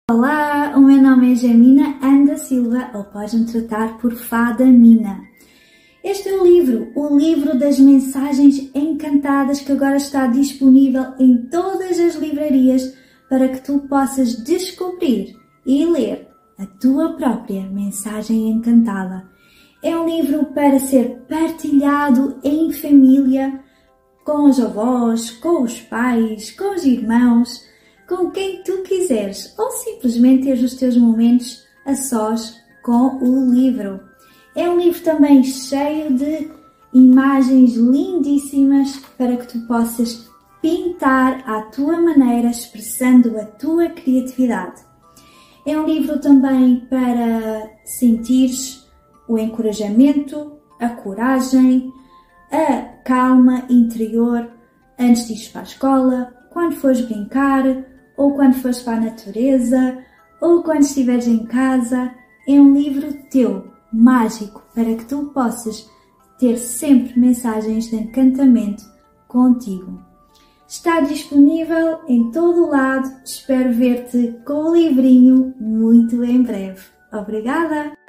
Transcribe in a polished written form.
Olá, o meu nome é Gemina Anda Silva, ou podes-me tratar por Fada Mina. Este é o livro das mensagens encantadas que agora está disponível em todas as livrarias para que tu possas descobrir e ler a tua própria mensagem encantada. É um livro para ser partilhado em família, com os avós, com os pais, com os irmãos, com quem tu quiseres, ou simplesmente ter os teus momentos a sós com o livro. É um livro também cheio de imagens lindíssimas para que tu possas pintar à tua maneira, expressando a tua criatividade. É um livro também para sentires o encorajamento, a coragem, a calma interior antes de ir para a escola, quando fores brincar, ou quando fores para a natureza, ou quando estiveres em casa. É um livro teu, mágico, para que tu possas ter sempre mensagens de encantamento contigo. Está disponível em todo o lado. Espero ver-te com o livrinho muito em breve. Obrigada!